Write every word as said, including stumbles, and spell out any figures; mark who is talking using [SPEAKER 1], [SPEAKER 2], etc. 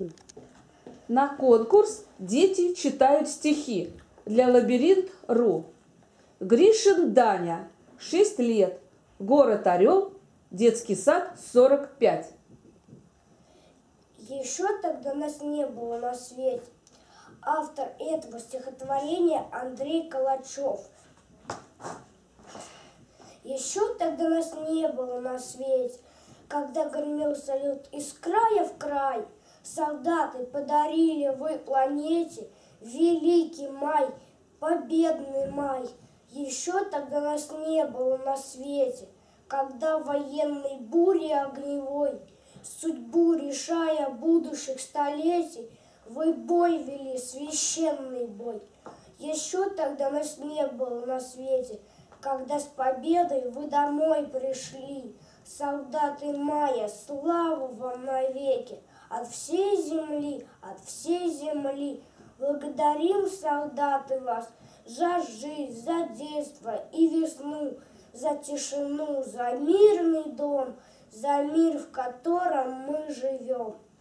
[SPEAKER 1] На конкурс дети читают стихи для Лабиринт точка ру. Гришин Даня, шесть лет, город Орел, детский сад сорок пять.
[SPEAKER 2] Еще тогда нас не было на свете. Автор этого стихотворения Андрей Калачев. Еще тогда нас не было на свете, когда гремел салют из края в край. Солдаты подарили вы планете великий май, победный май. Еще тогда нас не было на свете, когда военной бури огневой, судьбу решая будущих столетий, вы бой вели, священный бой. Еще тогда нас не было на свете, когда с победой вы домой пришли. Солдаты мая, слава вам навеки, от всей земли, от всей земли. Благодарим, солдаты, вас за жизнь, за детство и весну, за тишину, за мирный дом, за мир, в котором мы живем.